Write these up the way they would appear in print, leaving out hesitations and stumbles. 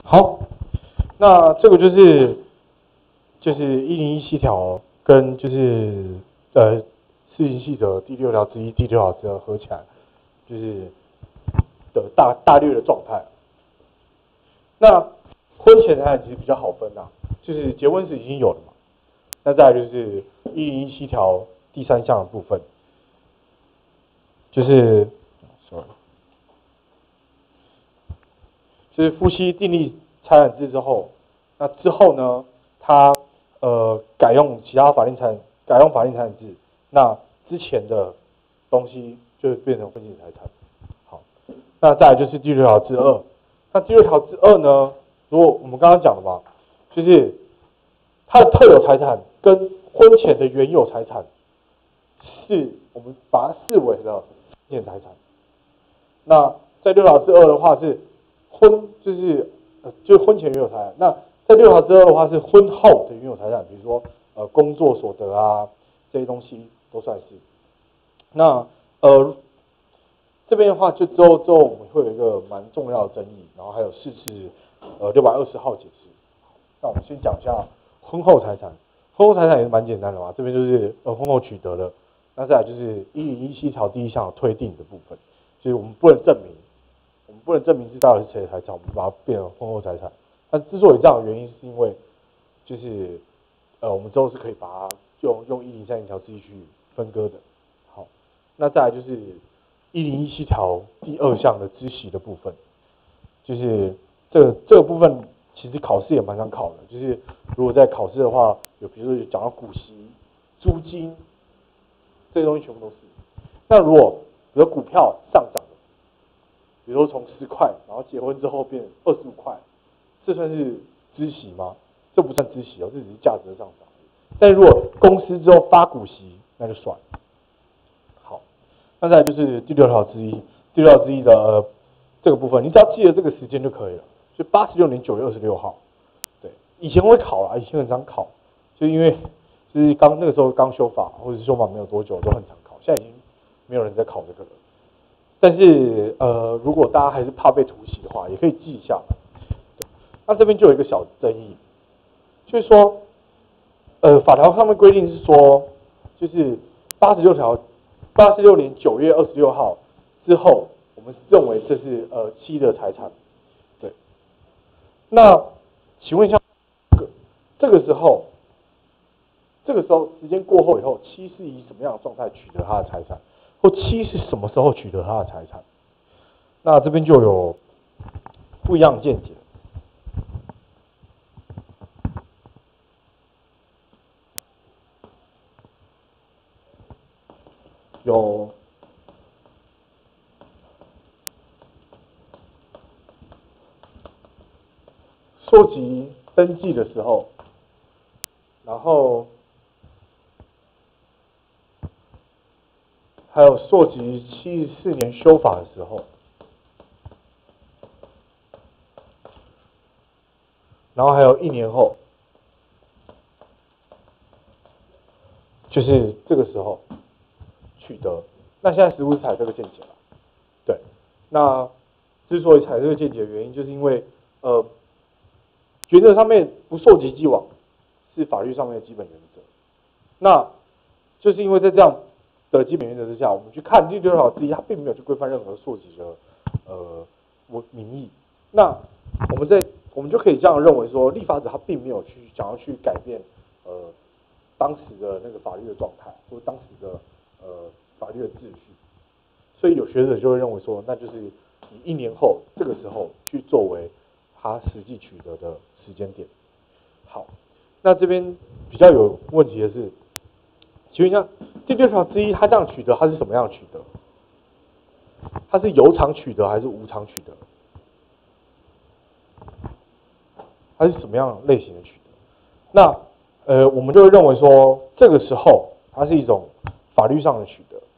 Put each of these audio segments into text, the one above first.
好，那这个就是1017条跟施行细则第6条之一、第6条之二合起来，就是的大略的状态。那婚前财产其实比较好分啊，就是结婚时已经有了嘛。那再来就是1017条第3项的部分，就是夫妻订立财产制之后，那之后呢，他改用法定财产制，那之前的东西就变成婚前财产。好，那再来就是第6条之二，那第6条之二呢，如果我们刚刚讲的嘛，就是他的特有财产跟婚前的原有财产，是我们把它视为了婚前财产。那在6条之二的话是就是婚前原有财产，那在6条之二的话是婚后的原有财产，比如说工作所得啊这些东西都算是。那这边的话就之后我们会有一个蛮重要的争议，然后还有释字620号解释。那我们先讲一下婚后财产，婚后财产也是蛮简单的嘛，这边就是婚后取得了，那再来就是1017条第1项推定的部分，就是我们不能证明这到底是谁的财产，我们把它变成婚后财产。那之所以这样的原因，是因为就是我们之后是可以把它用1030条之一去分割的。好，那再来就是1017条第2项的孳息的部分，就是这个部分其实考试也蛮常考的，就是如果在考试的话，比如说讲到股息、租金这些东西全部都是。那如果比如股票上涨的，比如说从10块，然后结婚之后变25块，这算是孳息吗？这不算孳息哦，这只是价值的上涨。但如果公司之后发股息，那就算。好，那再来就是第6条之一，第6条之一的这个部分，你只要记得这个时间就可以了，就86年9月26号。对，以前会考啦，以前很常考，就因为就是那个时候刚修法，或者是修法没有多久都很常考，现在已经没有人在考这个了。但是如果大家还是怕被突袭的话，也可以记一下。那这边就有一个小争议，就是说，法条上面规定是说，就是86年9月26号之后，我们认为这是妻的财产。对，那请问一下，这个时候时间过后以后，妻是以什么样的状态取得他的财产？或妻是什么时候取得他的财产？那这边就有不一样的见解。有溯及登记的时候，然后还有溯及74年修法的时候，然后还有1年后，就是这个时候取得。那现在实务是采这个见解了，对。那之所以采这个见解的原因，就是因为原则上面不溯及既往是法律上面的基本原则。那就是因为在这样的基本原则之下，我们去看第6条之一，它并没有去规范任何溯及的名义。那我们就可以这样认为说，立法者他并没有想要去改变当时的那个法律的状态，或当时的法律的秩序。所以有学者就会认为说，那就是以1年后这个时候去作为他实际取得的时间点。好，那这边比较有问题的是，请问一下，第6条之一，他这样取得，他是什么样的取得？他是有偿取得还是无偿取得？它是什么样类型的取得？那我们就会认为说，这个时候它是一种法律上的取得，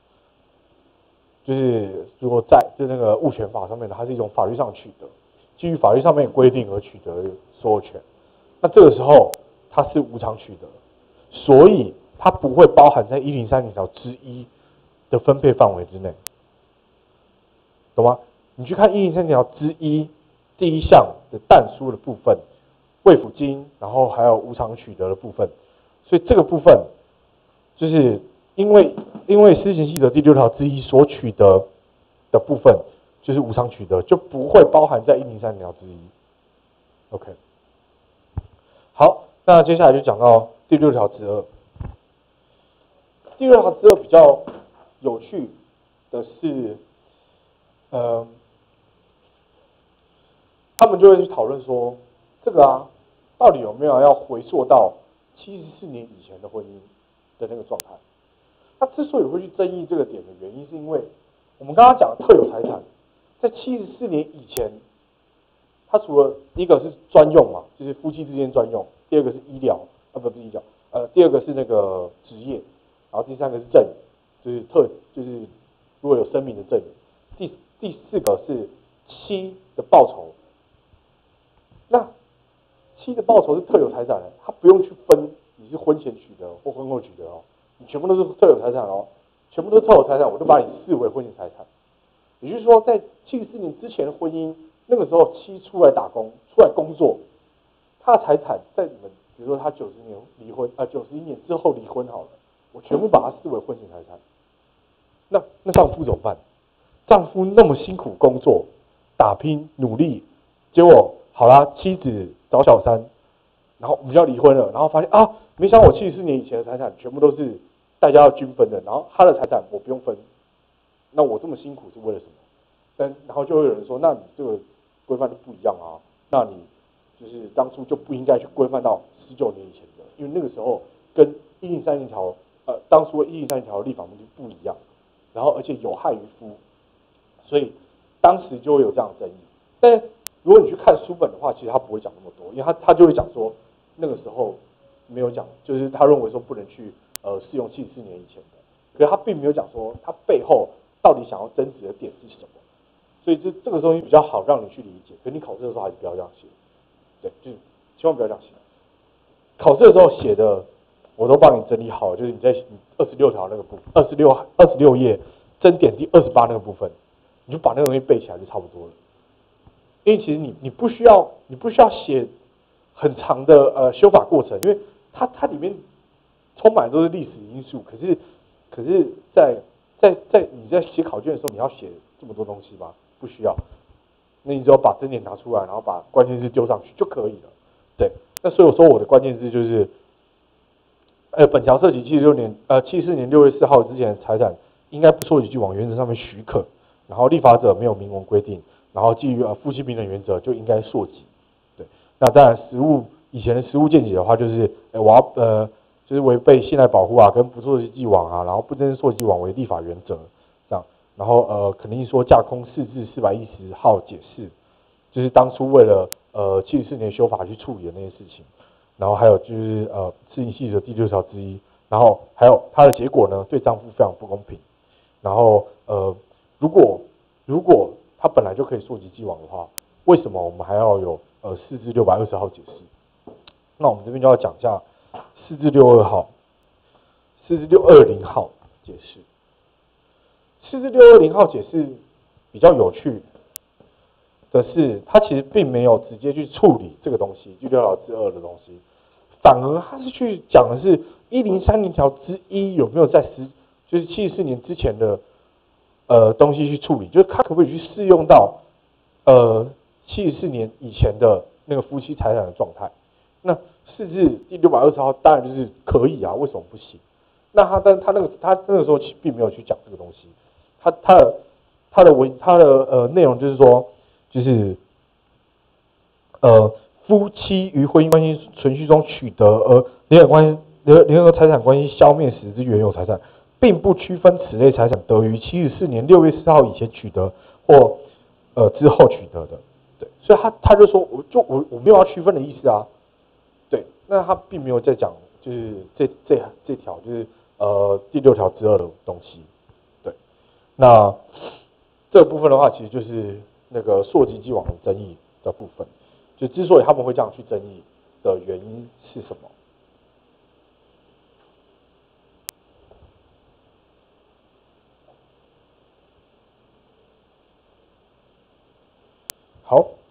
就是如果就那个物权法上面的，它是一种法律上的取得，基于法律上面的规定而取得的所有权。那这个时候它是无偿取得，所以它不会包含在1030条之一的分配范围之内，懂吗？你去看1030条之一第一项的但书的部分，未抚金，然后还有无偿取得的部分，所以这个部分就是因为施行细则第6条之一所取得的部分，就是无偿取得，就不会包含在103条之一。OK， 好，那接下来就讲到第6条之2。第6条之2比较有趣的是，他们就会去讨论说，这个啊，到底有没有要回溯到74年以前的婚姻的那个状态？他之所以会去争议这个点的原因，是因为我们刚刚讲的特有财产，在74年以前，它除了第一个是专用嘛，就是夫妻之间专用；第二个是医疗，不是医疗，第二个是那个职业，然后第三个是赠与，就是如果有声明的赠与，第四个是妻的报酬。那妻的报酬是特有财产，他不用去分你是婚前取得或婚后取得哦，你全部都是特有财产哦，全部都是特有财产，我就把你视为婚前财产。也就是说，在74年之前的婚姻，那个时候妻出来打工、出来工作，他的财产在你们，比如说他90年离婚，91年之后离婚好了，我全部把它视为婚前财产。那丈夫怎么办？丈夫那么辛苦工作、打拼努力，结果好啦，妻子找小三，然后我们就要离婚了，然后发现啊，没想到我74年以前的财产全部都是大家要均分的，然后他的财产我不用分，那我这么辛苦是为了什么？然后就会有人说，那你这个规范就不一样啊，那你就是当初就不应该去规范到19年以前的，因为那个时候跟103条当初103条立法目的不一样，然后而且有害于夫，所以当时就会有这样的争议。但如果你去看书本的话，其实他不会讲那么多，因为他就会讲说那个时候没有讲，就是他认为说不能去适用74年以前的，可是他并没有讲说他背后到底想要争执的点是什么，所以这个东西比较好让你去理解。可是你考试的时候还是不要这样写，对，就是千万不要这样写。考试的时候写的我都帮你整理好了，就是你在26条那个部分，26页争点第28那个部分，你就把那个东西背起来就差不多了。因为其实你不需要写很长的修法过程，因为它里面充满都是历史因素。可是在你在写考卷的时候，你要写这么多东西吗？不需要。那你只要把争点拿出来，然后把关键字丢上去就可以了。对，那所以我说我的关键字就是，本条涉及74年6月4号之前的财产，应该不溯及既往原则上面许可，然后立法者没有明文规定。然后基于夫妻平等原则，就应该溯及。对，那当然以前的实务见解的话，就是我要就是违背现代保护啊，跟不溯及既往啊，然后不真溯及既往为立法原则这样。然后肯定说架空4至410号解释，就是当初为了74年修法去处理的那些事情。然后还有就是施行细则第6条之一，然后还有它的结果呢，对丈夫非常不公平。然后如果它本来就可以溯及既往的话，为什么我们还要有4至620号解释？那我们这边就要讲一下4至62号、4至620号解释。4至620号解释比较有趣的是，它其实并没有直接去处理这个东西，第6条之2的东西，反而它是去讲的是103条之一有没有在就是74年之前的东西去处理，就是它可不可以去适用到74年以前的那个夫妻财产的状态？那4至第620号当然就是可以啊，为什么不行？那他那个时候并没有去讲这个东西，他的内容就是说，就是夫妻于婚姻关系存续中取得联合财产关系消灭时之原有财产，并不区分此类财产得于74年6月4号以前取得或之后取得的。对，所以他就说，我没有要区分的意思啊。对，那他并没有在讲就是这条就是第6条之2的东西。对，那这个部分的话，其实就是那个溯及既往的争议的部分。就之所以他们会这样去争议的原因是什么？好。